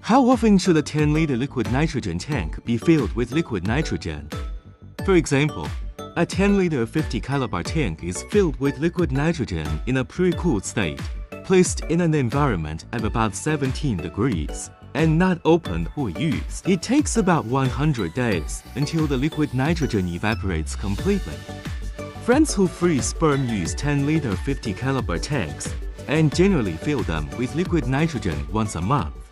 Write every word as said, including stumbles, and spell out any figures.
How often should a ten liter liquid nitrogen tank be filled with liquid nitrogen? For example, a ten liter fifty caliber tank is filled with liquid nitrogen in a pre-cooled state, placed in an environment of about seventeen degrees, and not opened or used. It takes about one hundred days until the liquid nitrogen evaporates completely. Friends who freeze sperm use ten liter fifty caliber tanks and generally fill them with liquid nitrogen once a month.